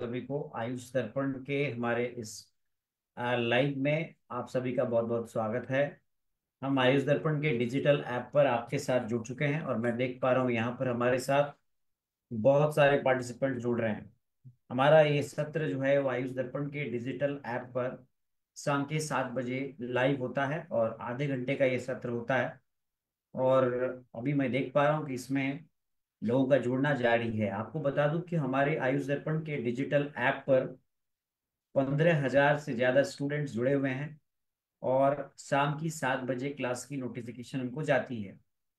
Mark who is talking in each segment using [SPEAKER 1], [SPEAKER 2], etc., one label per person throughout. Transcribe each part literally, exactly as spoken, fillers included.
[SPEAKER 1] सभी को आयुष दर्पण के हमारे इस लाइव में आप सभी का बहुत बहुत स्वागत है। हम आयुष दर्पण के डिजिटल ऐप पर आपके साथ जुड़ चुके हैं और मैं देख पा रहा हूँ यहाँ पर हमारे साथ बहुत सारे पार्टिसिपेंट जुड़ रहे हैं। हमारा ये सत्र जो है वो आयुष दर्पण के डिजिटल ऐप पर शाम के सात बजे लाइव होता है और आधे घंटे का ये सत्र होता है। और अभी मैं देख पा रहा हूँ कि इसमें लोगों का जुड़ना जारी है। आपको बता दूं कि हमारे आयुष दर्पण के डिजिटल ऐप पर पंद्रह हजार से ज्यादा स्टूडेंट्स जुड़े हुए हैं और शाम की सात बजे क्लास की नोटिफिकेशन उनको जाती है।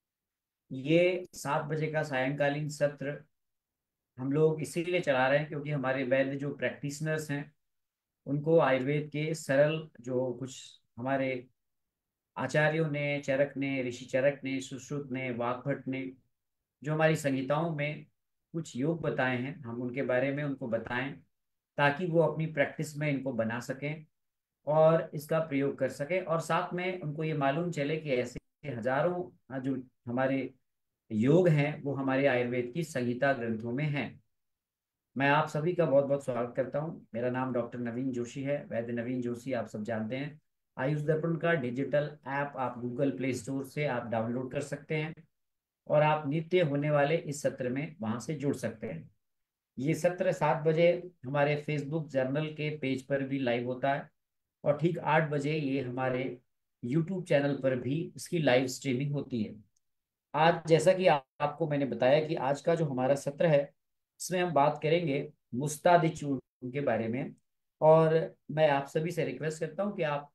[SPEAKER 1] ये सात बजे का सायंकालीन सत्र हम लोग इसीलिए चला रहे हैं क्योंकि हमारे वैद्य जो प्रैक्टिशनर्स हैं उनको आयुर्वेद के सरल जो कुछ हमारे आचार्यों ने, चरक ने, ऋषि चरक ने, सुश्रुत ने, वाग्भट ने जो हमारी संहिताओं में कुछ योग बताए हैं, हम उनके बारे में उनको बताएं ताकि वो अपनी प्रैक्टिस में इनको बना सकें और इसका प्रयोग कर सकें। और साथ में उनको ये मालूम चले कि ऐसे हजारों जो हमारे योग हैं वो हमारे आयुर्वेद की संहिता ग्रंथों में हैं। मैं आप सभी का बहुत बहुत स्वागत करता हूं। मेरा नाम डॉक्टर नवीन जोशी है, वैद्य नवीन जोशी, आप सब जानते हैं। आयुष दर्पण का डिजिटल ऐप आप गूगल प्ले स्टोर से आप डाउनलोड कर सकते हैं और आप नित्य होने वाले इस सत्र में वहां से जुड़ सकते हैं। ये सत्र सात बजे हमारे फेसबुक जर्नल के पेज पर भी लाइव होता है और ठीक आठ बजे ये हमारे यूट्यूब चैनल पर भी इसकी लाइव स्ट्रीमिंग होती है। आज जैसा कि आ, आपको मैंने बताया कि आज का जो हमारा सत्र है इसमें हम बात करेंगे मुस्तादी चूर्ण के बारे में। और मैं आप सभी से रिक्वेस्ट करता हूं कि आप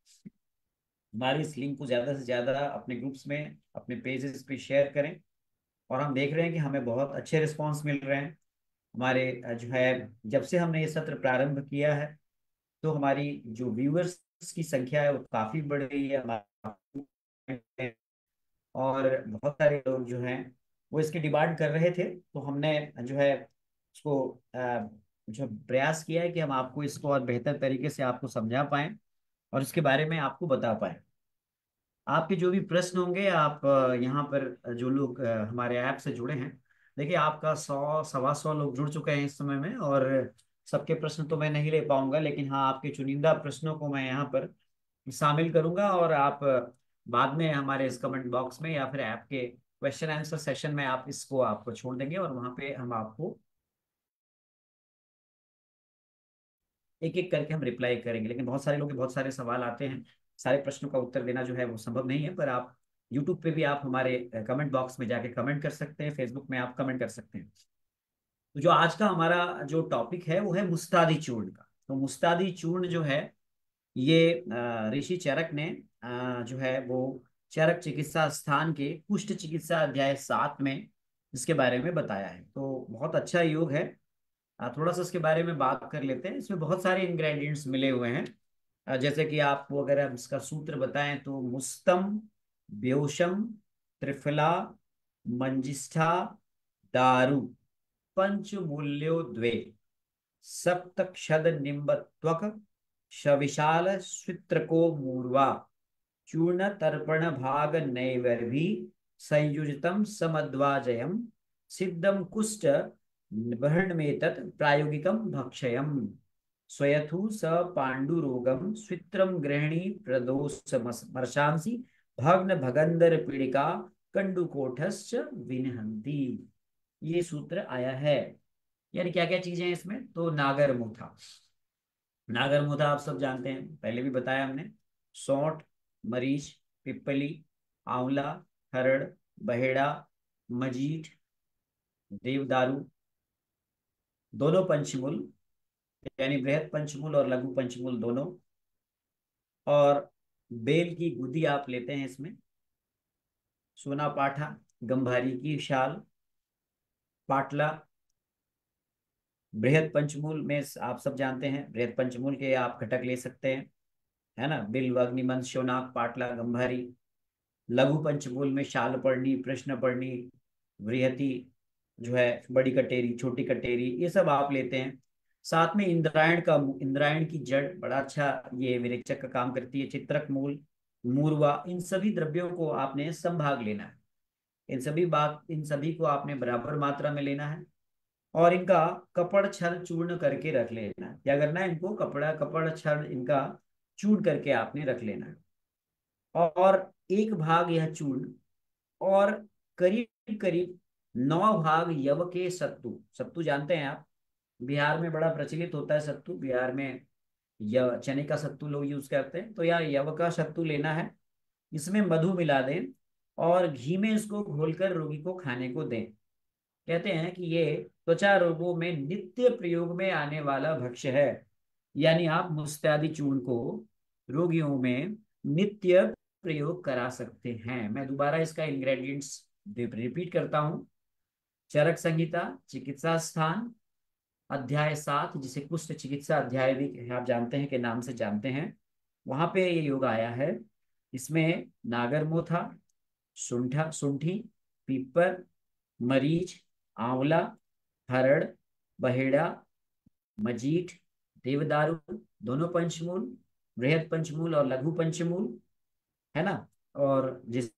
[SPEAKER 1] हमारी इस लिंक को ज्यादा से ज्यादा अपने ग्रुप्स में, अपने पेजेस पे शेयर करें। और हम देख रहे हैं कि हमें बहुत अच्छे रिस्पॉन्स मिल रहे हैं। हमारे अ, जो है जब से हमने ये सत्र प्रारंभ किया है तो हमारी जो व्यूअर्स की संख्या है वो काफी बढ़ गई है हमारे। और बहुत सारे लोग जो हैं वो इसकी डिमांड कर रहे थे तो हमने जो है उसको अ, जो प्रयास किया है कि हम आपको इसको और बेहतर तरीके से आपको समझा पाएं और इसके बारे में आपको बता पाएं। आपके जो भी प्रश्न होंगे आप अ, यहाँ पर जो लोग अ, हमारे ऐप से जुड़े हैं, देखिए आपका सौ सवा सौ लोग जुड़ चुके हैं इस समय में और सबके प्रश्न तो मैं नहीं ले पाऊंगा, लेकिन हाँ आपके चुनिंदा प्रश्नों को मैं यहाँ पर शामिल करूंगा और आप अ, बाद में हमारे इस कमेंट बॉक्स में या फिर ऐप के क्वेश्चन आंसर सेशन में आप इसको आपको छोड़ देंगे और वहां पे हम आपको एक एक करके हम रिप्लाई करेंगे। लेकिन बहुत सारे लोग के बहुत सारे सवाल आते हैं, सारे प्रश्नों का उत्तर देना जो है वो संभव नहीं है, पर आप यूट्यूब पे भी आप हमारे कमेंट बॉक्स में जाके कमेंट कर सकते हैं, फेसबुक में आप कमेंट कर सकते हैं। तो जो आज का हमारा जो टॉपिक है वो है मुस्तादी चूर्ण का। तो मुस्तादी चूर्ण जो है ये अ, ऋषि चरक ने अ, जो है वो चरक चिकित्सा स्थान के कुष्ठ चिकित्सा अध्याय सात में इसके बारे में बताया है। तो बहुत अच्छा योग है। अ, थोड़ा सा इसके बारे में बात कर लेते हैं। इसमें बहुत सारे इंग्रेडिएंट्स मिले हुए हैं। अ, जैसे कि आपको अगर हम इसका सूत्र बताएं तो मुस्तम, व्योशम, त्रिफला, मंजिष्ठा, दारु, पंचमूल्यो द्वे, सप्तक्षद निम्बत्वक, शविशाल स्वित्रको मूर्वा, चूर्ण तर्पण भाग नैवर्भी, संयुजितम समद्वाजयम, सिद्धम कुष्ठ बर्हणमेतत् प्रायोगिकम भक्षयम, स्वयथु स पांडुरोगम स्वित्रम गृहिणी प्रदोष मर्शांसी, भग्न भगंदर पीड़िका कंडुकोठश्च विनहंती। ये सूत्र आया है। यानी क्या क्या चीजें हैं इसमें, तो नागर मूथा। नागर मूथा आप सब जानते हैं, पहले भी बताया हमने। सौंठ, मरीच, पिप्पली, आंवला, हरड़, बहेड़ा, मजीठ, देवदारू, दोनों पंचमूल, यानी बृहद पंचमूल और लघु पंचमूल दोनों। और बेल की गुदी आप लेते हैं इसमें, सोना पाठा, गंभारी की शाल, पाटला। बृहद पंचमूल में आप सब जानते हैं, बृहद पंचमूल के आप घटक ले सकते हैं, है ना, बिल्व, अग्निमंथ, शोनाक, पाटला, गंभारी। लघु पंचमूल में शालपर्णी, प्रश्नपर्णी, बृहति जो है, बड़ी कटेरी, छोटी कटेरी, ये सब आप लेते हैं। साथ में इंद्रायण का, इंद्रायण की जड़ बड़ा अच्छा ये विरेचक का काम करती है, चित्रक मूल, मूरवा, इन सभी द्रव्यों को आपने संभाग लेना है। इन सभी बात इन सभी को आपने बराबर मात्रा में लेना है। और इनका कपड़ छल चूर्ण करके रख लेना है। क्या करना है, इनको कपड़ा कपड़ छल इनका चूर्ण करके आपने रख लेना है। और एक भाग यह चूर्ण, और करीब करीब नौ भाग यव के सत्तू। सत्तू जानते हैं आप, बिहार में बड़ा प्रचलित होता है सत्तू। बिहार में यव चने का सत्तू लोग यूज करते हैं, तो यार यव का सत्तू लेना है। इसमें मधु मिला दें और घी में इसको घोलकर रोगी को खाने को दें। कहते हैं कि ये त्वचा रोगों में नित्य प्रयोग में आने वाला भक्ष्य है। यानी आप मुस्तादी चूर्ण को रोगियों में नित्य प्रयोग करा सकते हैं। मैं दोबारा इसका इंग्रेडिएंट्स रिपीट करता हूँ। चरक संहिता चिकित्सा स्थान अध्याय सात, जिसे कुष्ठ चिकित्सा अध्याय भी आप जानते हैं के नाम से जानते हैं, वहां पे ये योग आया है। इसमें नागरमोथा, सुंठा सुंठी, पीपर, मरीच, आंवला, हरड़, बहेड़ा, मजीठ, देवदारू, दोनों पंचमूल, बृहद पंचमूल और लघु पंचमूल, है ना। और जिस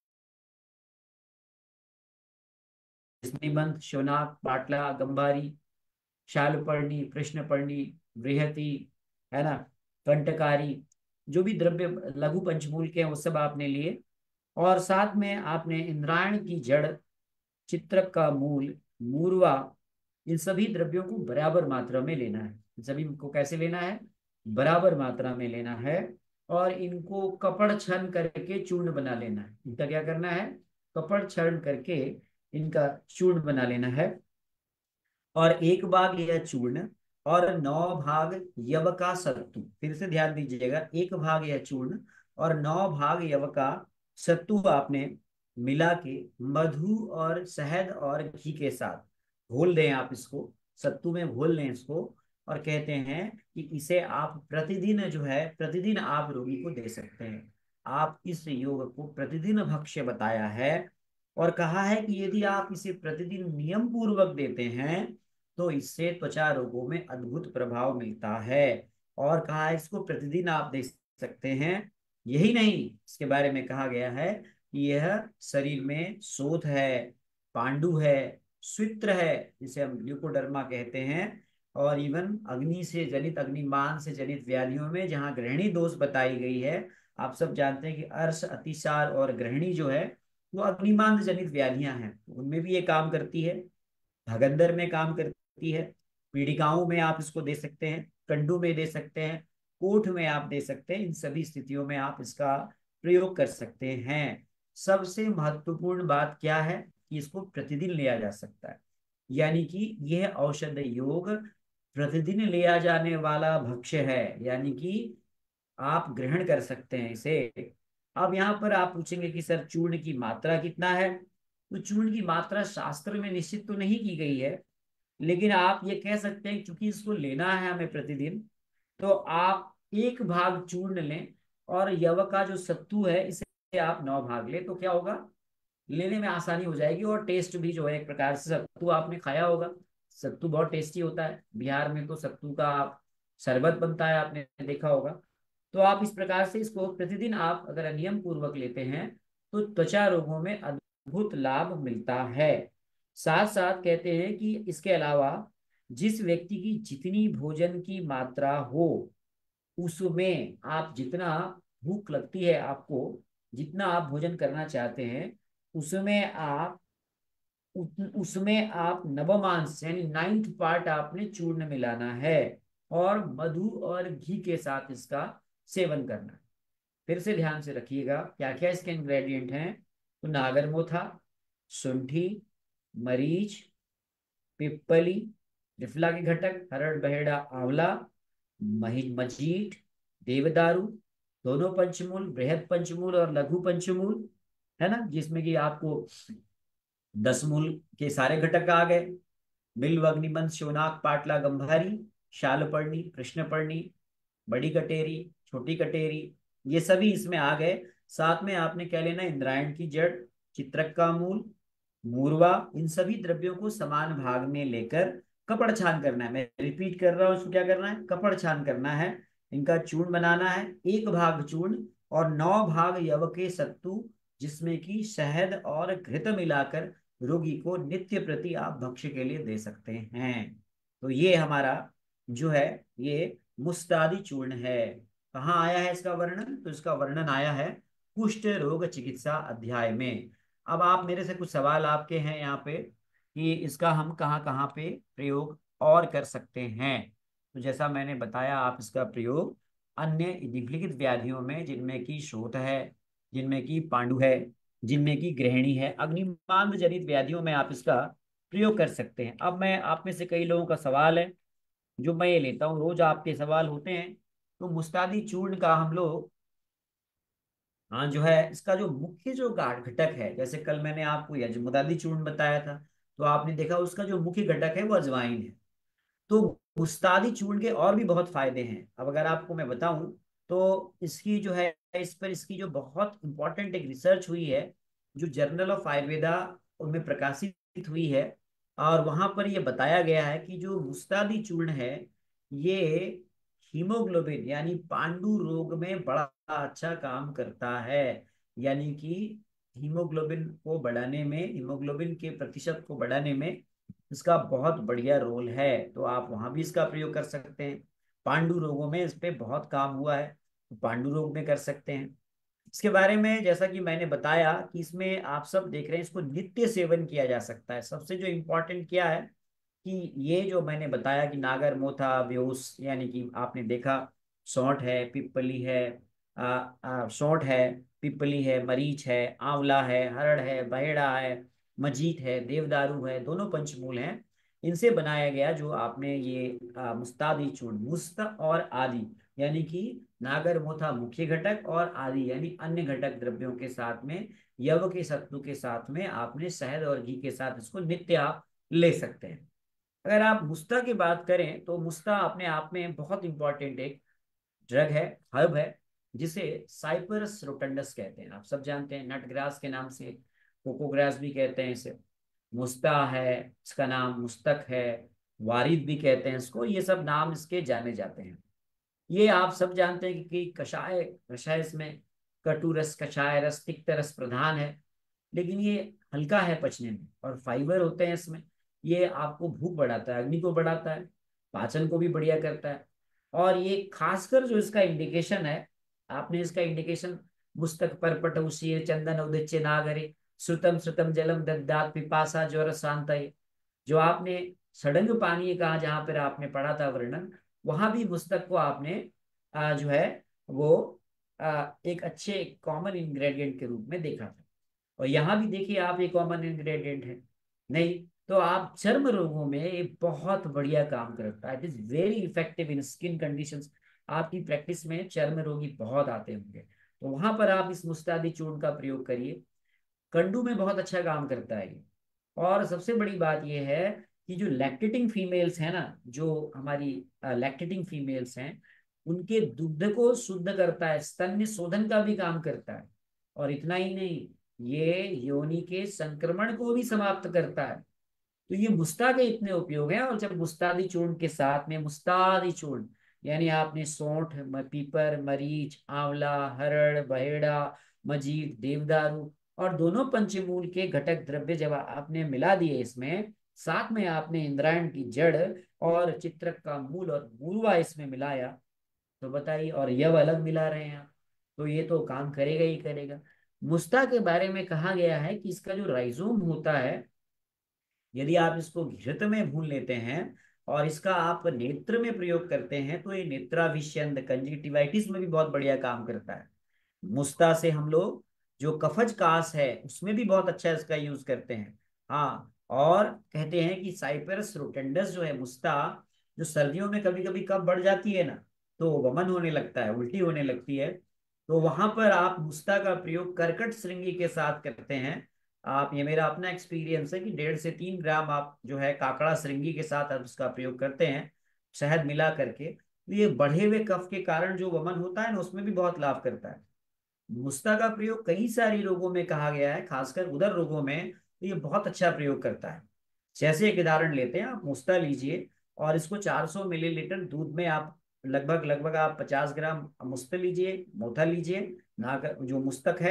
[SPEAKER 1] निबंध, शोनाक, पाटला, गंभारी, शालपर्णी, कृष्णपर्णी, बृहति, है ना, कंटकारी, जो भी द्रव्य लघु पंचमूल के हैं वो सब आपने लिए। और साथ में आपने इंद्रायण की जड़, चित्रक का मूल, मूरवा, इन सभी द्रव्यों को बराबर मात्रा में लेना है। इन सभी को कैसे लेना है, बराबर मात्रा में लेना है। और इनको कपड़ छन करके चूर्ण बना लेना है। इनका क्या करना है, कपड़ छन करके इनका चूर्ण बना लेना है। और एक भाग यह चूर्ण और नौ भाग यव का सत्तू। फिर से ध्यान दीजिएगा, एक भाग यह चूर्ण और नौ भाग यव का सत्तू आपने मिला के मधु और शहद और घी के साथ घोल दें। आप इसको सत्तू में घोल लें इसको। और कहते हैं कि इसे आप प्रतिदिन जो है, प्रतिदिन आप रोगी को दे सकते हैं। आप इस योग को प्रतिदिन भक्ष्य बताया है। और कहा है कि यदि आप इसे प्रतिदिन नियम पूर्वक देते हैं तो इससे त्वचा रोगों में अद्भुत प्रभाव मिलता है। और कहा है इसको प्रतिदिन आप दे सकते हैं। यही नहीं, इसके बारे में कहा गया है कि यह शरीर में शोथ है, पांडु है, स्वित्र है, जिसे हम ल्यूकोडर्मा कहते हैं। और इवन अग्नि से जनित, अग्निमान से जनित व्याधियों में जहाँ ग्रहणी दोष बताई गई है, आप सब जानते हैं कि अर्श, अतिसार और ग्रहणी जो है वो अग्निमान जनित व्याधियां हैं, उनमें भी ये काम करती है। भगंदर में काम करती है, पीड़िकाओं में आप इसको दे सकते हैं, कंडू में दे सकते हैं, कोठ में आप दे सकते हैं। इन सभी स्थितियों में आप इसका प्रयोग कर सकते हैं। सबसे महत्वपूर्ण बात क्या है कि इसको प्रतिदिन लिया जा सकता है। यानी कि यह औषध योग प्रतिदिन लिया जाने वाला भक्ष्य है, यानी कि आप ग्रहण कर सकते हैं इसे। अब यहाँ पर आप पूछेंगे कि सर चूर्ण की मात्रा कितना है। तो चूर्ण की मात्रा शास्त्र में निश्चित तो नहीं की गई है, लेकिन आप ये कह सकते हैं क्योंकि इसको लेना है हमें प्रतिदिन, तो आप एक भाग चूर्ण लें और यव का जो सत्तू है इसे आप नौ भाग लें, तो क्या होगा, लेने में आसानी हो जाएगी। और टेस्ट भी जो है, एक प्रकार से सत्तू आपने खाया होगा, सत्तू बहुत टेस्टी होता है। बिहार में तो सत्तू का शरबत बनता है, आपने देखा होगा। तो आप इस प्रकार से इसको प्रतिदिन आप अगर नियम पूर्वक लेते हैं तो त्वचा रोगों में अद्भुत लाभ मिलता है। साथ साथ कहते हैं कि इसके अलावा जिस व्यक्ति की जितनी भोजन की मात्रा हो, उसमें आप जितना भूख लगती है आपको, जितना आप भोजन करना चाहते हैं, उसमें आप उत- उसमें आप नवमांश यानी नाइन्थ पार्ट आपने चूर्ण मिलाना है और मधु और घी के साथ इसका सेवन करना है। फिर से ध्यान से रखिएगा क्या क्या इसके इंग्रेडिएंट हैं। तो नागरमोथा, शुंठी, मरीच, पिप्पली, त्रिफला के घटक, हरड़, बहेड़ा, आंवला, मही मजीठ, देवदारू, दोनों पंचमूल, बृहद पंचमूल और लघु पंचमूल, है ना, जिसमें कि आपको दस मूल के सारे घटक आ गए। बिल्व, अग्निबंध, शोनाक, पाटला, गंभारी, शालपर्णी, कृष्णपर्णी, बड़ी कटेरी, छोटी कटेरी, ये सभी इसमें आ गए। साथ में आपने क्या लेना, इंद्रायण की जड़, चित्रक का मूल, मूरवा, इन सभी द्रव्यों को समान भाग में लेकर कपड़ छान करना है। मैं रिपीट कर रहा हूं, इसको क्या करना है, कपड़ छान करना है। इनका चूर्ण बनाना है, एक भाग चूर्ण और नौ भाग यव के सत्तू, जिसमें कि शहद और घृत मिलाकर रोगी को नित्य प्रति आप भक्ष्य के लिए दे सकते हैं। तो ये हमारा जो है ये मुस्तादी चूर्ण है। कहाँ आया है इसका वर्णन? तो इसका वर्णन आया है कुष्ठ रोग चिकित्सा अध्याय में। अब आप मेरे से कुछ सवाल आपके हैं यहाँ पे कि इसका हम कहाँ कहाँ पे प्रयोग और कर सकते हैं। तो जैसा मैंने बताया, आप इसका प्रयोग अन्य निम्नलिखित व्याधियों में, जिनमें की शोथ है, जिनमें की पांडु है, जिनमें की गृहिणी है, अग्निमांद जनित व्याधियों में आप इसका प्रयोग कर सकते हैं। अब मैं आप में से कई लोगों का सवाल है जो मैं ये लेता हूँ, रोज आपके सवाल होते हैं। तो मुस्तादी चूर्ण का हम लोग, हाँ, जो है इसका जो मुख्य जो गाढ़ घटक है, जैसे कल मैंने आपको यजमुदादी चूर्ण बताया था, तो आपने देखा उसका जो मुख्य घटक है वो अजवाइन है। तो मुस्तादी चूर्ण के और भी बहुत फायदे हैं। अब अगर आपको मैं बताऊं तो इसकी जो है, इस पर इसकी जो बहुत इंपॉर्टेंट एक रिसर्च हुई है, जो जर्नल ऑफ आयुर्वेदा उनमें प्रकाशित हुई है, और वहां पर यह बताया गया है कि जो मुस्तादी चूर्ण है ये हीमोग्लोबिन यानी पांडु रोग में बड़ा अच्छा काम करता है। यानी कि हीमोग्लोबिन को बढ़ाने में, हीमोग्लोबिन के प्रतिशत को बढ़ाने में इसका बहुत बढ़िया रोल है। तो आप वहां भी इसका प्रयोग कर सकते हैं। पांडु रोगों में इस पे बहुत काम हुआ है, तो पांडु रोग में कर सकते हैं। इसके बारे में जैसा कि मैंने बताया कि इसमें आप सब देख रहे हैं, इसको नित्य सेवन किया जा सकता है। सबसे जो इम्पोर्टेंट क्या है कि ये जो मैंने बताया कि नागर मोथा बेहोश, यानी कि आपने देखा सौंठ है, पिप्पली है, आ, आ, सौंठ है, पिप्पली है, मरीच है, आंवला है, हरड़ है, बहेड़ा है, मजीठ है, देवदारू है, दोनों पंचमूल हैं। इनसे बनाया गया जो आपने ये आ, मुस्तादी चूर्ण, मुस्त और आदि, यानी कि नागर मोथा मुख्य घटक और आदि यानी अन्य घटक द्रव्यों के साथ में, यव के सत्तू के साथ में आपने शहद और घी के साथ इसको नित्य आप ले सकते हैं। अगर आप मुस्ता की बात करें तो मुस्ता अपने आप में बहुत इंपॉर्टेंट एक ड्रग है, हर्ब है, जिसे साइप्रस रोटंडस कहते हैं। आप सब जानते हैं, नटग्रास के नाम से, कोकोग्रास भी कहते हैं इसे। मुस्ता है, इसका नाम मुस्तक है, वारिद भी कहते हैं इसको, ये सब नाम इसके जाने जाते हैं। ये आप सब जानते हैं कि, कि कषाय कषाय इसमें कटु रस, कषाय रस, तिक्त रस प्रधान है, लेकिन ये हल्का है पचने में और फाइबर होते हैं इसमें। ये आपको भूख बढ़ाता है, अग्नि को बढ़ाता है, पाचन को भी बढ़िया करता है। और ये खासकर जो इसका इंडिकेशन है, आपने इसका इंडिकेशन मुस्तक पर पटौसी चंदन उदिच्य नागरे श्रुतम श्रुतम जलम दद्दात पिपासा ज्वर शांत, जो आपने सड़ंग पानी कहा जहां पर आपने पढ़ा था वर्णन, वहां भी मुस्तक को आपने आ, जो है वो आ, एक अच्छे कॉमन इंग्रेडिएंट के रूप में देखा था। और यहाँ भी देखिए आप, ये कॉमन इंग्रेडिएंट है नहीं, तो आप चर्म रोगों में ये बहुत बढ़िया काम करता है। It is very effective in skin conditions. आपकी प्रैक्टिस में चर्म रोगी बहुत आते होंगे, तो वहां पर आप इस मुस्तादी चूर्ण का प्रयोग करिए। कंडू में बहुत अच्छा काम करता है ये। और सबसे बड़ी बात यह है कि जो लैक्टेटिंग फीमेल्स हैं ना, जो हमारी लैक्टेटिंग फीमेल्स हैं, उनके दुग्ध को शुद्ध करता है, स्तन्य शोधन का भी काम करता है। और इतना ही नहीं, ये योनि के संक्रमण को भी समाप्त करता है। तो ये मुस्ता के इतने उपयोग हैं। और जब मुस्तादी चूर्ण के साथ में मुस्तादी चूर्ण, यानी आपने सौंठ, म- पीपर, मरीच, आंवला, हरड़, बहेड़ा, मजीठ, देवदारू और दोनों पंचमूल के घटक द्रव्य जब आपने मिला दिए इसमें, साथ में आपने इंद्रायण की जड़ और चित्रक का मूल और मूलवा इसमें मिलाया, तो बताइए, और यह अलग मिला रहे हैं आप, तो ये तो काम करेगा ही करेगा। मुस्ता के बारे में कहा गया है कि इसका जो राइजोम होता है, यदि आप इसको घृत में भून लेते हैं और इसका आप नेत्र में प्रयोग करते हैं, तो ये नेत्राभिष्यंद कंजक्टिवाइटिस में भी बहुत बढ़िया काम करता है। मुस्ता से हम लोग जो कफज कास है उसमें भी बहुत अच्छा इसका यूज करते हैं। हाँ, और कहते हैं कि साइप्रस रोटेंडस जो है मुस्ता, जो सर्दियों में कभी कभी कफ बढ़ जाती है ना, तो वमन होने लगता है, उल्टी होने लगती है, तो वहां पर आप मुस्ता का प्रयोग कर्कट श्रृंगी के साथ करते हैं। आप, ये मेरा अपना एक्सपीरियंस है कि डेढ़ से तीन ग्राम आप जो है काकड़ा श्रृंगी के साथ आप उसका प्रयोग करते हैं, शहद मिला करके, तो ये बढ़े हुए कफ के कारण जो वमन होता है ना, उसमें भी बहुत लाभ करता है। मुस्ता का प्रयोग कई सारी रोगों में कहा गया है, खासकर उदर रोगों में तो ये बहुत अच्छा प्रयोग करता है। जैसे एक उदाहरण लेते हैं, आप मुस्ता लीजिए और इसको चार सौ मिलीलीटर दूध में आप लगभग लगभग आप पचास ग्राम मुस्ता लीजिए, मोथा लीजिए, नाक जो मुस्तक है,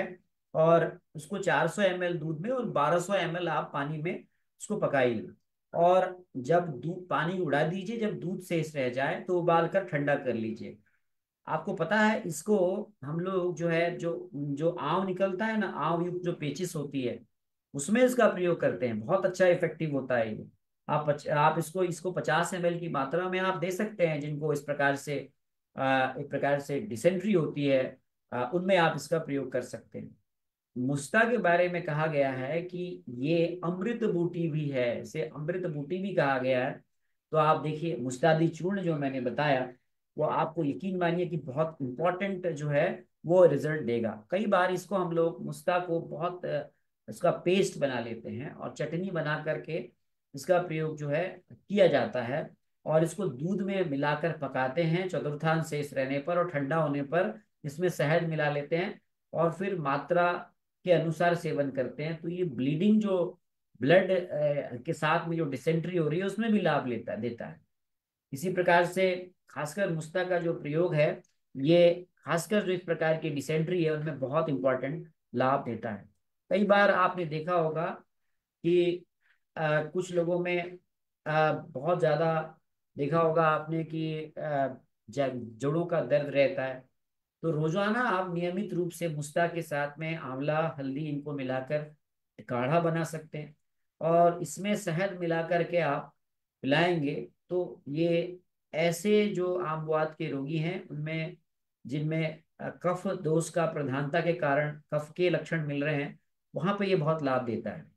[SPEAKER 1] और उसको चार सौ एम एल दूध में और बारह सौ एम एल आप पानी में उसको पकाइए। और जब दूध पानी उड़ा दीजिए, जब दूध शेष रह जाए तो उबाल कर ठंडा कर लीजिए। आपको पता है इसको हम लोग जो है, जो जो आंव निकलता है ना, आंव युक्त जो पेचिस होती है, उसमें इसका प्रयोग करते हैं। बहुत अच्छा इफेक्टिव होता है ये। आप पच, आप इसको इसको पचास एम एल की मात्रा में आप दे सकते हैं, जिनको इस प्रकार से आ, एक प्रकार से डिसेंट्री होती है, आ, उनमें आप इसका प्रयोग कर सकते हैं। मुस्ता के बारे में कहा गया है कि ये अमृत बूटी भी है, इसे अमृत बूटी भी कहा गया है। तो आप देखिए, मुस्तादी चूर्ण जो मैंने बताया, वो आपको यकीन मानिए कि बहुत इंपॉर्टेंट जो है वो रिजल्ट देगा। कई बार इसको हम लोग मुस्ता को बहुत अ, इसका पेस्ट बना लेते हैं और चटनी बना करके इसका प्रयोग जो है किया जाता है। और इसको दूध में मिलाकर पकाते हैं चतुर्थांश शेष रहने पर, और ठंडा होने पर इसमें शहद मिला लेते हैं और फिर मात्रा के अनुसार सेवन करते हैं। तो ये ब्लीडिंग जो ब्लड के साथ में जो डिसेंट्री हो रही है उसमें भी लाभ लेता देता है। इसी प्रकार से खासकर मुस्ता का जो प्रयोग है, ये खासकर जो इस प्रकार की डिसेंट्री है उनमें बहुत इंपॉर्टेंट लाभ देता है। कई बार आपने देखा होगा कि अ, कुछ लोगों में अ, बहुत ज्यादा देखा होगा आपने कि अ, ज- जोड़ों का दर्द रहता है। तो रोजाना आप नियमित रूप से मुस्ता के साथ में आंवला हल्दी इनको मिलाकर काढ़ा बना सकते हैं, और इसमें शहद मिला करके आप पिलाएंगे। तो ये ऐसे जो आम बुआत के रोगी हैं उनमें, जिनमें अ, कफ दोष का प्रधानता के कारण कफ के लक्षण मिल रहे हैं, वहां पे ये बहुत लाभ देता है।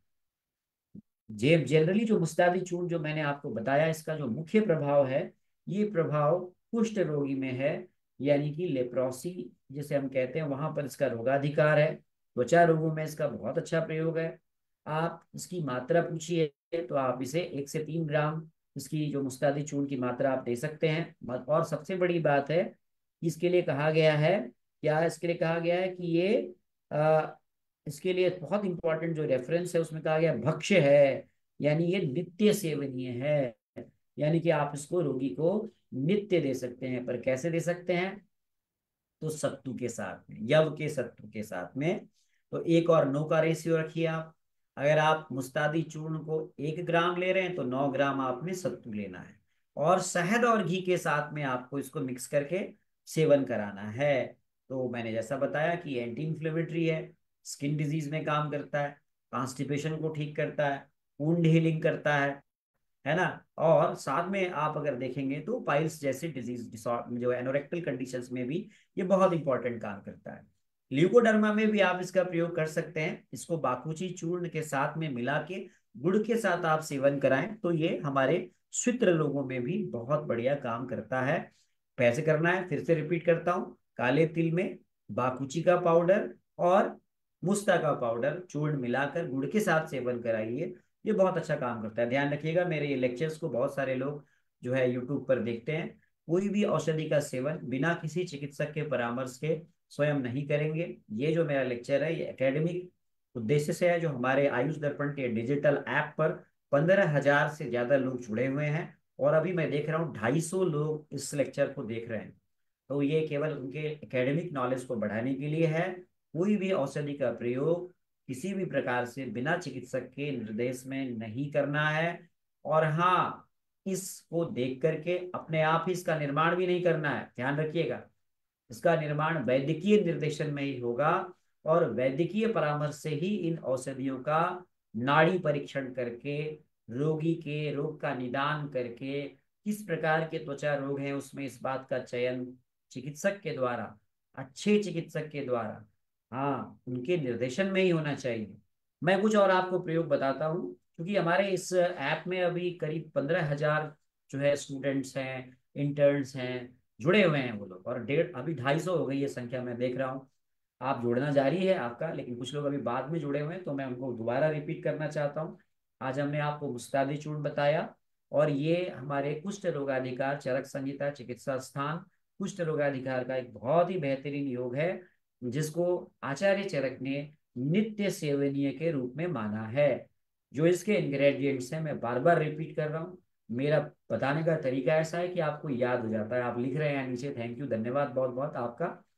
[SPEAKER 1] जे जनरली जो मुस्तादी चूर्ण जो मैंने आपको बताया, इसका जो मुख्य प्रभाव है, ये प्रभाव कुष्ठ रोगी में है, यानी कि लेप्रोसी जिसे हम कहते हैं, वहां पर इसका रोगाधिकार है। त्वचा रोगों में इसका बहुत अच्छा प्रयोग है। आप इसकी मात्रा पूछिए तो आप इसे एक से तीन ग्राम इसकी जो मुस्तादी चूर्ण की मात्रा आप दे सकते हैं। और सबसे बड़ी बात है कि इसके लिए कहा गया है, क्या इसके लिए कहा गया है कि ये इसके लिए बहुत इंपॉर्टेंट जो रेफरेंस है उसमें कहा गया भक्ष्य है, यानी ये नित्य सेवनीय है। यानी कि आप इसको रोगी को नित्य दे सकते हैं। पर कैसे दे सकते हैं? तो सत्तू के साथ में, यव के सत्तू के साथ में। तो एक और नौ का रेशियो रखिए आप। अगर आप मुस्तादी चूर्ण को एक ग्राम ले रहे हैं तो नौ ग्राम आपने सत्तू लेना है, और शहद और घी के साथ में आपको इसको मिक्स करके सेवन कराना है। तो मैंने जैसा बताया कि एंटी इंफ्लेमेटरी है, स्किन डिजीज में काम करता है, कॉन्स्टिपेशन को ठीक करता है, वुंड हीलिंग करता है है ना। और साथ में आप अगर देखेंगे तो पाइल्स जैसे डिजीज जो एनोरेक्टल कंडीशंस में भी ये बहुत इंपॉर्टेंट काम करता है। ल्यूकोडर्मा में भी आप इसका प्रयोग कर सकते हैं। इसको बाकुची चूर्ण के साथ में मिला के गुड़ के साथ आप सेवन कराएं तो ये हमारे शित्र लोगों में भी बहुत बढ़िया काम करता है। कैसे करना है फिर से रिपीट करता हूँ। काले तिल में बाकुची का पाउडर और मुस्ता का पाउडर चूर्ण मिलाकर गुड़ के साथ सेवन कराइए। ये बहुत अच्छा काम करता है। ध्यान रखिएगा, मेरे ये लेक्चर्स को बहुत सारे लोग जो है यूट्यूब पर देखते हैं। कोई भी औषधि का सेवन बिना किसी चिकित्सक के परामर्श के स्वयं नहीं करेंगे। ये जो मेरा लेक्चर है ये एकेडमिक उद्देश्य से है। जो हमारे आयुष दर्पण के डिजिटल ऐप पर पंद्रह हजार से ज्यादा लोग जुड़े हुए हैं, और अभी मैं देख रहा हूँ ढाई सौ लोग इस लेक्चर को देख रहे हैं। तो ये केवल उनके एकेडमिक नॉलेज को बढ़ाने के लिए है। कोई भी औषधि का प्रयोग किसी भी प्रकार से बिना चिकित्सक के निर्देश में नहीं करना है। और हाँ, इसको देख करके अपने आप ही इसका निर्माण भी नहीं करना है। ध्यान रखिएगा, इसका निर्माण वैद्यकीय निर्देशन में ही होगा, और वैद्यकीय परामर्श से ही इन औषधियों का नाड़ी परीक्षण करके, रोगी के रोग का निदान करके, किस प्रकार के त्वचा रोग हैं उसमें इस बात का चयन चिकित्सक के द्वारा, अच्छे चिकित्सक के द्वारा, हाँ उनके निर्देशन में ही होना चाहिए। मैं कुछ और आपको प्रयोग बताता हूँ, क्योंकि हमारे इस ऐप में अभी करीब पंद्रह हजार जो है स्टूडेंट्स हैं, इंटर्न्स हैं, जुड़े हुए हैं वो लोग। और डेढ़ अभी ढाई सौ हो गई है संख्या, मैं देख रहा हूँ। आप जुड़ना जारी है आपका, लेकिन कुछ लोग अभी बाद में जुड़े हुए हैं तो मैं उनको दोबारा रिपीट करना चाहता हूँ। आज हमने आपको मुस्तादी चूर्ण बताया, और ये हमारे कुष्ठ रोगाधिकार चरक संहिता चिकित्सा स्थान कुष्ठ रोगाधिकार का एक बहुत ही बेहतरीन योग है, जिसको आचार्य चरक ने नित्य सेवनीय के रूप में माना है। जो इसके इंग्रेडिएंट्स हैं मैं बार बार रिपीट कर रहा हूँ। मेरा बताने का तरीका ऐसा है कि आपको याद हो जाता है। आप लिख रहे हैं नीचे, थैंक यू, धन्यवाद बहुत बहुत आपका।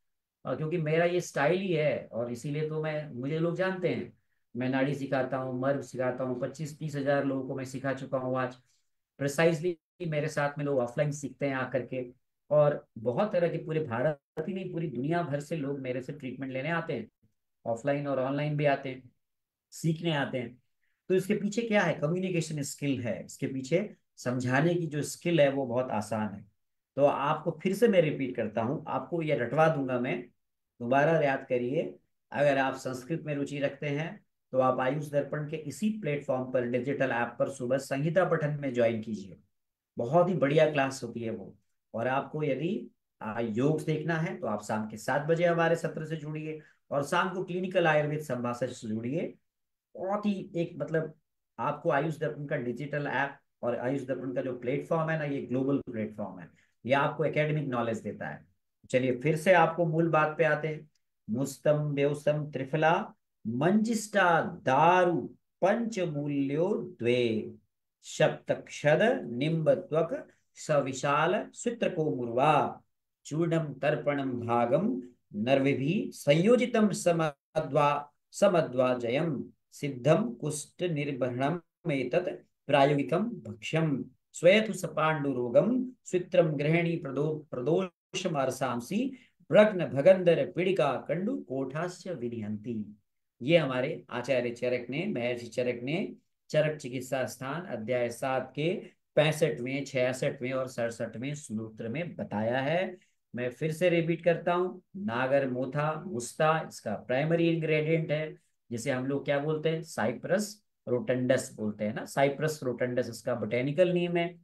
[SPEAKER 1] और क्योंकि मेरा ये स्टाइल ही है, और इसीलिए तो मैं, मुझे लोग जानते हैं, मैं नाड़ी सिखाता हूँ, मर्म सिखाता हूँ, पच्चीस तीस हजार लोगों को मैं सिखा चुका हूँ आज। प्रिसाइजली मेरे साथ में लोग ऑफलाइन सीखते हैं आकर के, और बहुत तरह के, पूरे भारत ही नहीं पूरी दुनिया भर से लोग मेरे से ट्रीटमेंट लेने आते हैं, ऑफलाइन और ऑनलाइन भी आते हैं, सीखने आते हैं। तो इसके पीछे क्या है, कम्युनिकेशन स्किल है इसके पीछे, समझाने की जो स्किल है वो बहुत आसान है। तो आपको फिर से मैं रिपीट करता हूँ, आपको ये रटवा दूंगा मैं, दोबारा याद करिए। अगर आप संस्कृत में रुचि रखते हैं तो आप आयुष दर्पण के इसी प्लेटफॉर्म पर, डिजिटल ऐप पर सुबह संहिता पठन में ज्वाइन कीजिए। बहुत ही बढ़िया क्लास होती है वो। और आपको यदि आ, योग देखना है तो आप शाम के सात बजे हमारे सत्र से जुड़िए, और शाम को क्लिनिकल आयुर्वेद संभाषण से जुड़िए। बहुत ही एक मतलब, आपको आयुष दर्पण का डिजिटल ऐप और आयुष दर्पण का जो प्लेटफॉर्म है ना, ये ग्लोबल प्लेटफॉर्म है, ये आपको एकेडमिक नॉलेज देता है। चलिए फिर से आपको मूल बात पे आते हैं। मुस्तम व्योसम त्रिफला मंजिष्ठा दारु पंचमूल्यो द्वे सप्तक्षद निम्ब त्वक सविशाल सूत्र को मुर्वा चूर्णम तर्पणम भागम नर्विभि संयोजितम समद्वा समद्वाजयम सिद्धम कुष्ठ निर्भरणम एतत् प्रायोगिकम भक्ष्यम स्वयथु सपाण्डुरोगम स्वित्रम गृहिणी प्रदो प्रदोषमारसांसि ब्रग्न भगंदर पीड़िका कंडु कोठास्य विनिहंति। ये हमारे आचार्य चरक ने, महर्षि चरक ने चरक चिकित्सा स्थान अध्याय सात के पैंसठवें, छियासठवें और सड़सठवें सूत्र में बताया है। मैं फिर से रिपीट करता हूँ, नागर मोथा मुस्ता इसका प्राइमरी इंग्रेडिएंट है, जिसे हम लोग क्या बोलते हैं, साइप्रस रोटंडस बोलते हैं ना, साइप्रस रोटंडस इसका बोटेनिकल नेम है।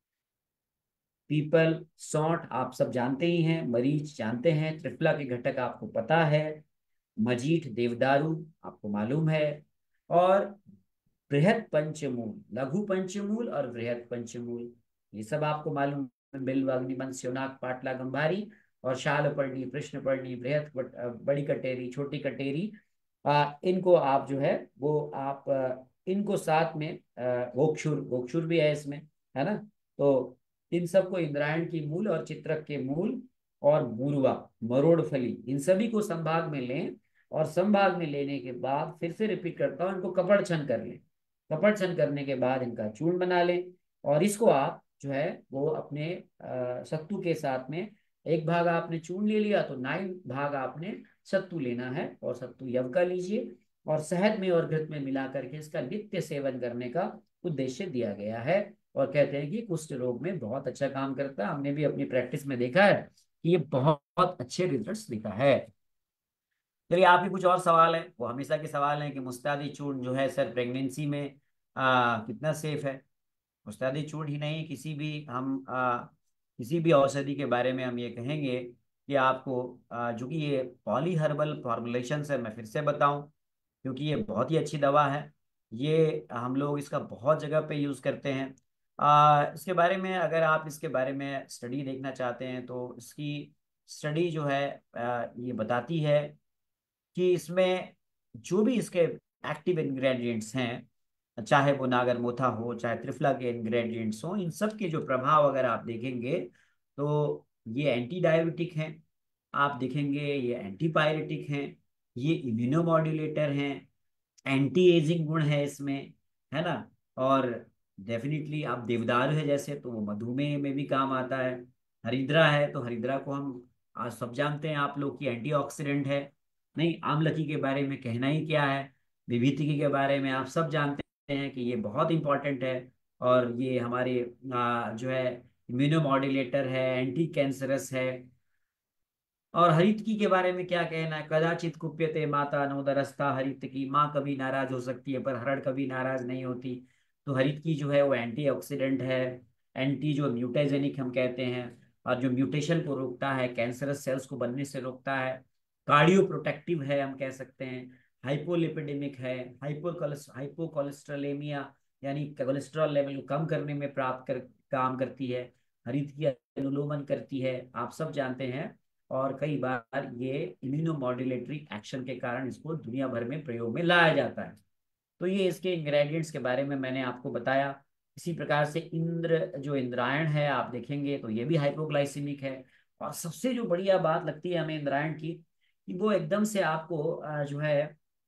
[SPEAKER 1] पीपल, सौंठ आप सब जानते ही हैं, मरीच जानते हैं, त्रिफला के घटक आपको पता है, मजीठ देवदारू आपको मालूम है, और बृहद पंचमूल, लघु पंचमूल और बृहद पंचमूल ये सब आपको मालूम है। बिल्व, अग्निमन, स्योनाक, पाटला, गंभारी और शालपर्णी, कृष्णपर्णी, बृहद, बड़ी कटेरी, छोटी कटेरी, आ, इनको आप जो है वो आप आ, इनको साथ में आ, गोक्षुर, गोक्षुर भी है इसमें, है ना। तो इन सबको इंद्रायण की मूल और चित्रक के मूल और मूरवा, मरोड़ फली, इन सभी को संभाग में लें, और संभाग में लेने के बाद फिर से रिपीट करता हूँ, इनको कपड़ छन कर लें। कपड़ छन करने के बाद इनका चूर्ण बना लें, और इसको आप जो है वो अपने अ, सत्तू के साथ में, एक भाग आपने चूर्ण ले लिया तो नाइन भाग आपने सत्तू लेना है, और सत्तू यव का लीजिए, और शहद में और घृत में मिला करके इसका नित्य सेवन करने का उद्देश्य दिया गया है। और कहते हैं कि कुष्ठ रोग में बहुत अच्छा काम करता है, हमने भी अपनी प्रैक्टिस में देखा है कि ये बहुत, बहुत अच्छे रिजल्ट्स दिखा है। चलिए, आपके कुछ और सवाल है, वो हमेशा के सवाल हैं कि मुस्तादी चूर्ण जो है सर प्रेगनेंसी में आ, कितना सेफ है। मुस्तादी चूर्ण ही नहीं, किसी भी हम आ, किसी भी औषधि के बारे में हम ये कहेंगे कि आपको आ, जो कि ये पॉली हर्बल फॉर्मुलेशन है, मैं फिर से बताऊं, क्योंकि ये बहुत ही अच्छी दवा है। ये हम लोग इसका बहुत जगह पे यूज़ करते हैं। आ, इसके बारे में अगर आप इसके बारे में स्टडी देखना चाहते हैं तो इसकी स्टडी जो है आ, ये बताती है कि इसमें जो भी इसके एक्टिव इंग्रेडिएंट्स हैं, चाहे वो नागर मोथा हो, चाहे त्रिफला के इंग्रेडिएंट्स हो, इन सब के जो प्रभाव अगर आप देखेंगे तो ये एंटी डायबिटिक हैं, आप देखेंगे ये एंटी पायरेटिक हैं, ये इम्यूनोमॉड्यूलेटर हैं, एंटी एजिंग गुण है इसमें, है ना। और डेफिनेटली आप देवदारू है जैसे, तो वो मधुमेह में भी काम आता है। हरिद्रा है तो हरिद्रा को हम आज सब जानते हैं आप लोग की एंटीऑक्सीडेंट है। नहीं, आमलकी के बारे में कहना ही क्या है, विभीतिकी के बारे में आप सब जानते हैं कि ये बहुत इंपॉर्टेंट है, और ये हमारे आ, जो है इम्यूनोमॉड्यूलेटर है, एंटी कैंसरस है। और हरितकी के बारे में क्या कहना है, कदाचित कुप्यते माता नोदरस्ता, हरित की माँ कभी नाराज हो सकती है पर हरण कभी नाराज नहीं होती। तो हरित की जो है वो एंटीऑक्सीडेंट है, एंटी जो म्यूटेजेनिक हम कहते हैं, और जो म्यूटेशन को रोकता है, कैंसरस सेल्स को बनने से रोकता है, कार्डियो प्रोटेक्टिव है हम कह सकते हैं, हाइपोलिपिडेमिक है, हाइपो हाइपोकोलेस्ट्रोलेमिया यानी कोलेस्ट्रॉल लेवल को कम करने में प्राप्त कर काम करती है, हरित की अनुलोमन करती है, आप सब जानते हैं। और कई बार ये इम्यूनोमॉड्यूलेटरी एक्शन के कारण इसको दुनिया भर में प्रयोग में लाया जाता है। तो ये इसके इंग्रेडिएंट्स के बारे में मैंने आपको बताया। इसी प्रकार से इंद्र, जो इंद्रायण है आप देखेंगे तो ये भी हाइपोग्लाइसिमिक है। और सबसे जो बढ़िया बात लगती है हमें इंद्रायण की, कि वो एकदम से आपको अ, जो है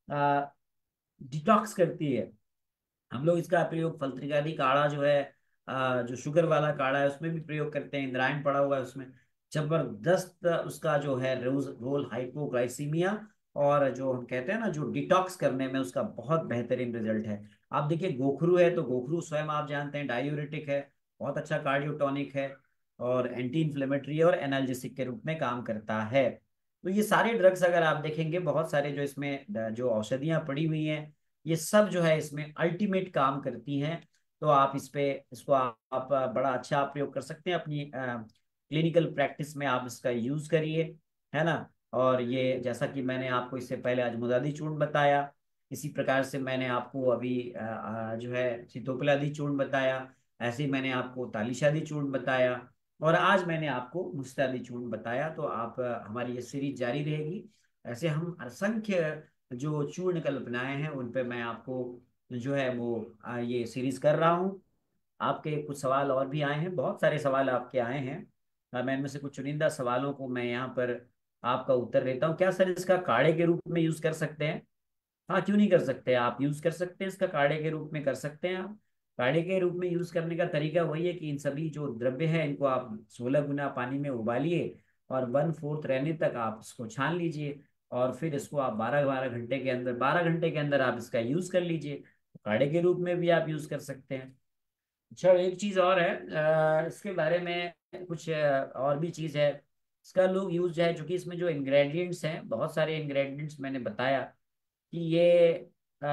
[SPEAKER 1] डिटॉक्स करती है। हम लोग इसका प्रयोग फलत्रिकादि काढ़ा जो है, अ, जो शुगर वाला काढ़ा है उसमें भी प्रयोग करते हैं। इंद्रायण पड़ा हुआ है उसमें, जबरदस्त उसका जो है रोज रोल हाइपोग्लाइसीमिया, और जो हम कहते हैं ना जो डिटॉक्स करने में उसका बहुत बेहतरीन रिजल्ट है। आप देखिए गोखरू है, तो गोखरू स्वयं आप जानते हैं डायूरेटिक है, बहुत अच्छा कार्डियोटॉनिक है, और एंटी इंफ्लेमेटरी और एनाल्जेसिक के रूप में काम करता है। तो ये सारे ड्रग्स अगर आप देखेंगे, बहुत सारे जो इसमें जो औषधियां पड़ी हुई हैं, ये सब जो है इसमें अल्टीमेट काम करती हैं। तो आप इस पे इसको आप, आप बड़ा अच्छा आप प्रयोग कर सकते हैं अपनी क्लिनिकल प्रैक्टिस में, आप इसका यूज करिए, है ना। और ये जैसा कि मैंने आपको इससे पहले आज मुदादी चूर्ण बताया, इसी प्रकार से मैंने आपको अभी अ, अ, जो है सीतोपलादी चूर्ण बताया, ऐसे ही मैंने आपको तालिशादी चूर्ण बताया, और आज मैंने आपको मुस्तादी चूर्ण बताया। तो आप अ, हमारी ये सीरीज जारी रहेगी। ऐसे हम असंख्य जो चूर्ण कल्पनाएं हैं उन पे मैं आपको जो है वो आ, ये सीरीज कर रहा हूँ। आपके कुछ सवाल और भी आए हैं, बहुत सारे सवाल आपके आए हैं। आ, मैं इनमें से कुछ चुनिंदा सवालों को मैं यहाँ पर आपका उत्तर देता हूँ। क्या सर इसका काढ़े के रूप में यूज कर सकते हैं? हाँ, क्यों नहीं कर सकते, आप यूज कर सकते हैं, इसका काढ़े के रूप में कर सकते हैं आप। काढ़े के रूप में यूज करने का तरीका वही है कि इन सभी जो द्रव्य है इनको आप सोलह गुना पानी में उबालिए, और वन फोर्थ रहने तक आप इसको छान लीजिए, और फिर इसको आप बारह बारह घंटे के अंदर बारह घंटे के अंदर आप इसका यूज कर लीजिए। तो काढ़े के रूप में भी आप यूज कर सकते हैं। अच्छा, एक चीज और है, अ, इसके बारे में कुछ अ, और भी चीज है। इसका लोग यूज है, चूंकि इसमें जो इंग्रेडिएंट्स हैं, बहुत सारे इंग्रेडिएंट्स मैंने बताया कि ये अ,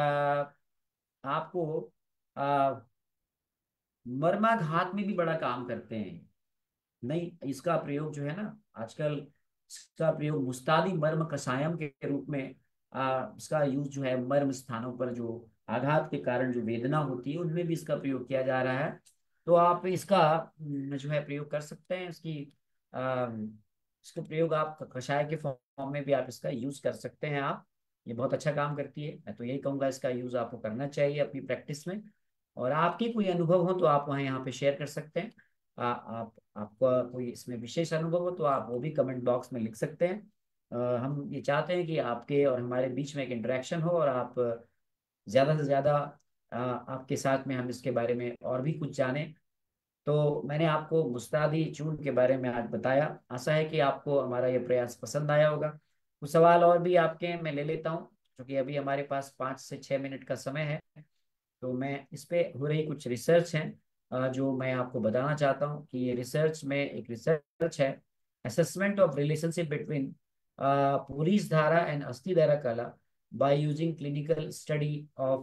[SPEAKER 1] आपको अ, मर्माघात में भी बड़ा काम करते हैं। नहीं, इसका प्रयोग जो है ना आजकल, इसका प्रयोग मुस्तादी मर्म कषायम के रूप में, आ, इसका यूज जो है मर्म स्थानों पर जो आघात के कारण जो वेदना होती है उनमें भी इसका प्रयोग किया जा रहा है। तो आप इसका न, जो है प्रयोग कर सकते हैं। इसकी आ, इसका प्रयोग आप कषाय के फॉर्म में भी आप इसका यूज कर सकते हैं आप। ये बहुत अच्छा काम करती है, मैं तो यही कहूंगा इसका यूज आपको करना चाहिए अपनी प्रैक्टिस में। और आपके कोई अनुभव हो तो आप वहाँ यहाँ पे शेयर कर सकते हैं। आ, आप आपका कोई इसमें विशेष अनुभव हो तो आप वो भी कमेंट बॉक्स में लिख सकते हैं। अ, हम ये चाहते हैं कि आपके और हमारे बीच में एक इंटरेक्शन हो, और आप ज़्यादा से ज़्यादा अ, आपके साथ में हम इसके बारे में और भी कुछ जानें। तो मैंने आपको मुस्तादी चूर्ण के बारे में आज बताया। आशा है कि आपको हमारा ये प्रयास पसंद आया होगा। कुछ सवाल और भी आपके हैं, मैं ले लेता हूँ, क्योंकि अभी हमारे पास पाँच से छः मिनट का समय है। तो मैं इस पे हो रही कुछ रिसर्च है, अ, जो मैं आपको बताना चाहता हूँ कि ये रिसर्च में एक रिसर्च है, असेसमेंट ऑफ रिलेशनशिप बिटवीन पुरीस धारा एंड अस्थि धारा कला by using clinical study of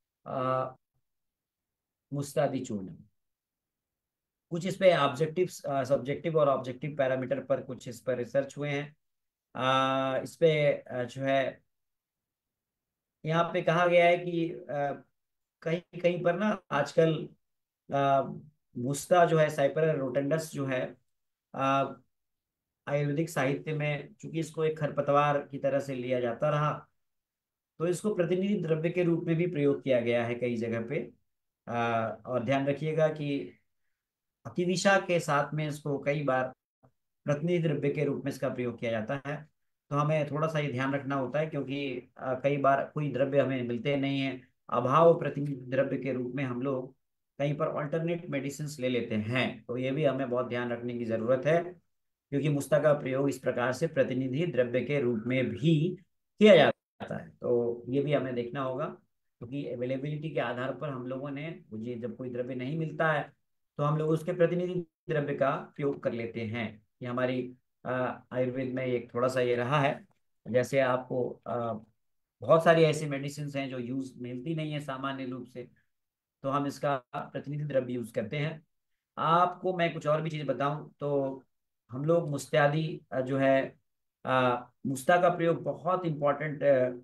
[SPEAKER 1] मुस्तादी चूर्ण। कुछ इस पे ऑब्जेक्टिव सब्जेक्टिव और ऑब्जेक्टिव पैरामीटर पर कुछ इस पर रिसर्च हुए हैं। अ, इस पे अ, जो है यहाँ पे कहा गया है कि अ, कहीं कहीं पर ना आजकल आ, मुस्ता जो है साइपर रोटेंडस जो है, आ, आयुर्वेदिक साहित्य में चूंकि इसको एक खरपतवार की तरह से लिया जाता रहा, तो इसको प्रतिनिधि द्रव्य के रूप में भी प्रयोग किया गया है कई जगह पे। आ, और ध्यान रखिएगा कि अतिविषा के साथ में इसको कई बार प्रतिनिधि द्रव्य के रूप में इसका प्रयोग किया जाता है। तो हमें थोड़ा सा ये ध्यान रखना होता है, क्योंकि अ, कई बार कोई द्रव्य हमें मिलते नहीं है, अभाव प्रतिनिधि द्रव्य के रूप में हम लोग कहीं पर ऑल्टरनेट मेडिसिन ले लेते हैं। तो ये भी हमें बहुत ध्यान रखने की जरूरत है, क्योंकि मुस्ता का प्रयोग इस प्रकार से प्रतिनिधि द्रव्य के रूप में भी किया जाता है। तो ये भी हमें देखना होगा, क्योंकि अवेलेबिलिटी के आधार पर हम लोगों ने, मुझे जब कोई द्रव्य नहीं मिलता है तो हम लोग उसके प्रतिनिधि द्रव्य का प्रयोग कर लेते हैं। ये हमारी अ, आयुर्वेद में एक थोड़ा सा ये रहा है। जैसे आपको अ, बहुत सारी ऐसी मेडिसिन हैं जो यूज मिलती नहीं है सामान्य रूप से, तो हम इसका प्रतिनिधि द्रव्य यूज करते हैं। आपको मैं कुछ और भी चीज बताऊं तो हम लोग मुस्तादी अ, जो है अ, मुस्ता का प्रयोग बहुत इम्पोर्टेंट,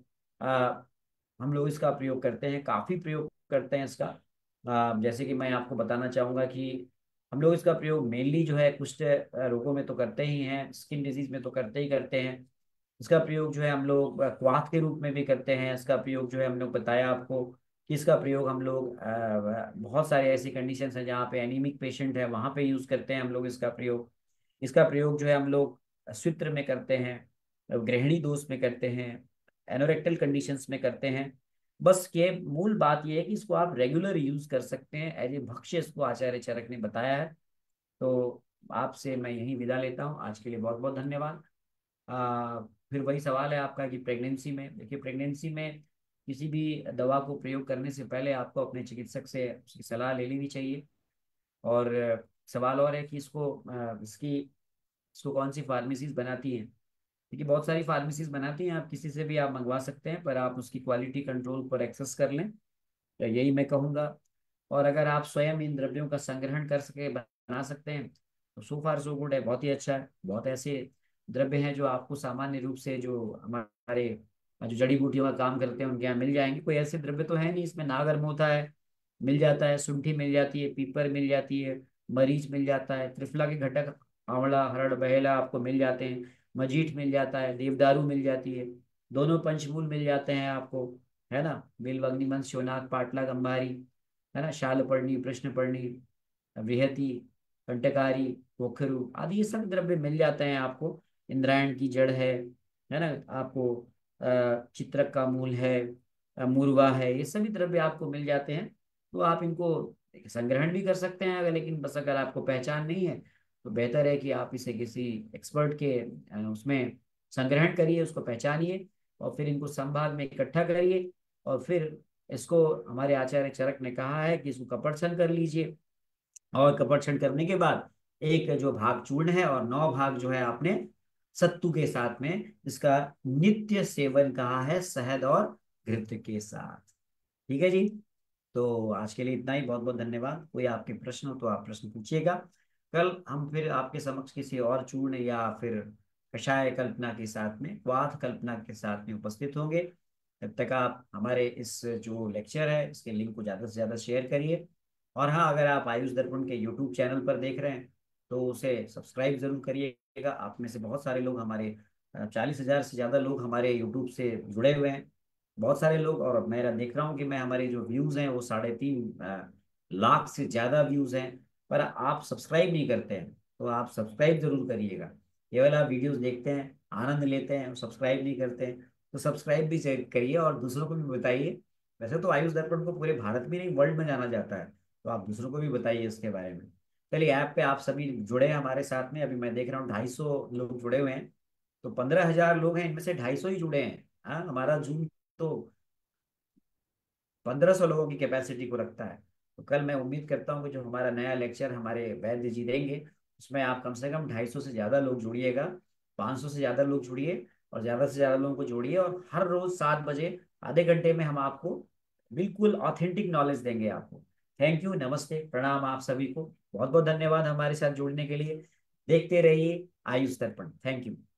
[SPEAKER 1] हम लोग इसका प्रयोग करते हैं, काफी प्रयोग करते हैं इसका। अ, जैसे कि मैं आपको बताना चाहूंगा कि हम लोग इसका प्रयोग मेनली जो है कुष्ठ अ, रोगों में तो करते ही हैं, स्किन डिजीज में तो करते ही करते हैं। इसका प्रयोग जो है हम लोग अ, क्वाथ के रूप में भी करते हैं। इसका प्रयोग जो है हम लोग बताया आपको कि इसका प्रयोग हम लोग अ, बहुत सारे ऐसी कंडीशंस हैं जहाँ पे एनीमिक पेशेंट है वहाँ पे यूज करते हैं हम लोग इसका प्रयोग। इसका प्रयोग जो है हम लोग स्वित्र में करते हैं, गृहिणी दोष में करते हैं, एनोरेक्टल कंडीशंस में करते हैं। बस ये मूल बात ये है कि इसको आप रेगुलर यूज कर सकते हैं, एज ए भक्ष्य इसको आचार्य चरक ने बताया है। तो आपसे मैं यही विदा लेता हूँ, आज के लिए बहुत बहुत धन्यवाद। आ, फिर वही सवाल है आपका कि प्रेगनेंसी में, देखिए प्रेगनेंसी में किसी भी दवा को प्रयोग करने से पहले आपको अपने चिकित्सक से उसकी सलाह ले लेनी चाहिए। और अ, सवाल और है कि इसको अ, इसकी इसको कौन सी फार्मेसीज बनाती हैं। देखिए बहुत सारी फार्मेसीज बनाती हैं, आप किसी से भी आप मंगवा सकते हैं, पर आप उसकी क्वालिटी कंट्रोल पर एक्सेस कर लें, तो यही मैं कहूँगा। और अगर आप स्वयं इन द्रव्यों का संग्रहण कर सके, बना सकते हैं, तो सो फार सो गुड है, बहुत ही अच्छा है। बहुत ऐसे द्रव्य हैं जो आपको सामान्य रूप से, जो हमारे जो जड़ी बूटियों का काम करते हैं, उनके यहाँ मिल जाएंगे। कोई ऐसे द्रव्य तो है नहीं, इसमें नागरमोथा है, मिल जाता है, शुंठी मिल जाती है, पीपर मिल जाती है, मरीच मिल जाता है, त्रिफला के घटक आंवला हरड़ बहेला आपको मिल जाते हैं, मजीठ मिल जाता है, देवदारू मिल जाती है, दोनों पंचमूल मिल जाते हैं आपको, है ना, बिल्व, शिवनाथ, पाटला, गंभारी, है ना, शालपर्णी, प्रश्नपर्णी, बृहति, कंटकारी, पोखरू आदि ये सब द्रव्य मिल जाते हैं आपको। इंद्रायण की जड़ है है ना, आपको अ, चित्रक का मूल है, अ, मूर्वा है, ये सभी द्रव्य आपको मिल जाते हैं। तो आप इनको संग्रहण भी कर सकते हैं, अगर, लेकिन बस अगर आपको पहचान नहीं है तो बेहतर है कि आप इसे किसी एक्सपर्ट के अ, उसमें संग्रहण करिए, उसको पहचानिए, और फिर इनको संभाग में इकट्ठा करिए। और फिर इसको, हमारे आचार्य चरक ने कहा है कि इसको कपटछन कर लीजिए, और कपटछन करने के बाद एक जो भाग चूर्ण है और नौ भाग जो है आपने सत्तू के साथ में, इसका नित्य सेवन कहा है शहद और घृत के साथ। ठीक है जी। तो आज के लिए इतना ही, बहुत बहुत धन्यवाद। कोई आपके प्रश्न हो तो आप प्रश्न पूछिएगा। कल हम फिर आपके समक्ष किसी और चूर्ण या फिर कषाय कल्पना के साथ में, वात कल्पना के साथ में उपस्थित होंगे। तब तक आप हमारे इस जो लेक्चर है इसके लिंक को ज़्यादा से ज़्यादा शेयर करिए। और हाँ, अगर आप आयुष दर्पण के यूट्यूब चैनल पर देख रहे हैं तो उसे सब्सक्राइब जरूर करिएगा। आप में से बहुत सारे लोग हमारे, चालीस हजार से ज़्यादा लोग हमारे यूट्यूब से जुड़े हुए हैं, बहुत सारे लोग। और मेरा देख रहा हूँ कि मैं, हमारे जो व्यूज़ हैं वो साढ़े तीन अ, लाख से ज़्यादा व्यूज़ हैं, पर आप सब्सक्राइब नहीं करते हैं। तो आप सब्सक्राइब जरूर करिएगा। केवल आप वीडियोस देखते हैं, आनंद लेते हैं, सब्सक्राइब नहीं करते हैं। तो सब्सक्राइब भी जरूर करिए और दूसरों को भी बताइए। वैसे तो आयुष दर्पण को पूरे भारत में नहीं, वर्ल्ड में जाना जाता है, तो आप दूसरों को भी बताइए इसके बारे में। चलिए, ऐप पे आप सभी जुड़े हैं हमारे साथ में, अभी मैं देख रहा हूँ ढाई सौ लोग जुड़े हुए हैं। तो पंद्रह हजार लोग हैं, इनमें से ढाई सौ ही जुड़े हैं। हाँ, हमारा जूम तो पंद्रह सौ लोगों की कैपेसिटी को रखता है। तो कल मैं उम्मीद करता हूँ कि जो हमारा नया लेक्चर हमारे वैद्य जी देंगे, उसमें आप कम से कम ढाई सौ से ज़्यादा लोग जुड़िएगा, पाँच सौ से ज़्यादा लोग जुड़िए, और ज़्यादा से ज़्यादा लोगों को जोड़िए। और हर रोज़ सात बजे, आधे घंटे में हम आपको बिल्कुल ऑथेंटिक नॉलेज देंगे आपको। थैंक यू, नमस्ते, प्रणाम आप सभी को, बहुत बहुत धन्यवाद हमारे साथ जुड़ने के लिए। देखते रहिए आयुष दर्पण। Thank you.